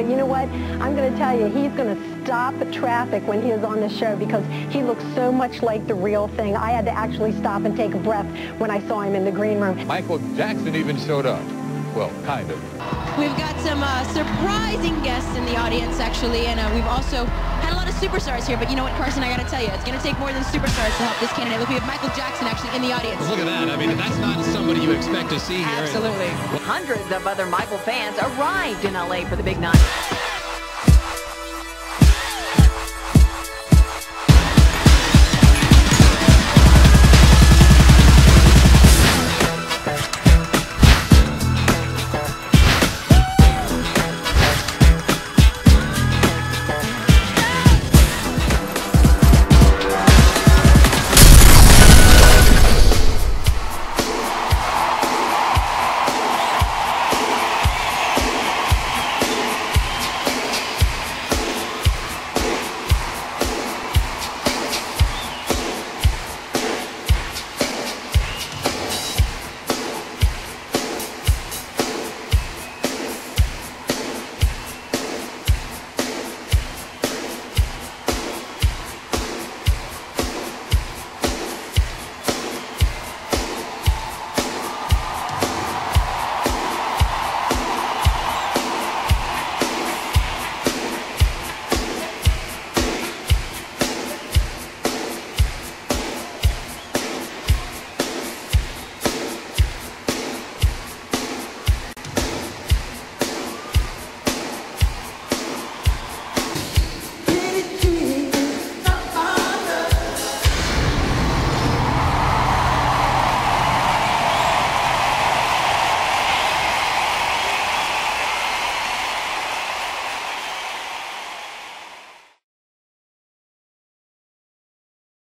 But you know what? I'm going to tell you, he's going to stop the traffic when he is on the show because he looks so much like the real thing. I had to actually stop and take a breath when I saw him in the green room. Michael Jackson even showed up. Well, kind of. We've got some surprising guests in the audience, actually, and we've also had a lot of superstars here. But you know what, Carson, I got to tell you, it's going to take more than superstars to help this candidate. Look, we have Michael Jackson actually in the audience. Look at that. I mean, that's not somebody you expect to see here. Absolutely. Hundreds of other Michael fans arrived in L.A. for the big night.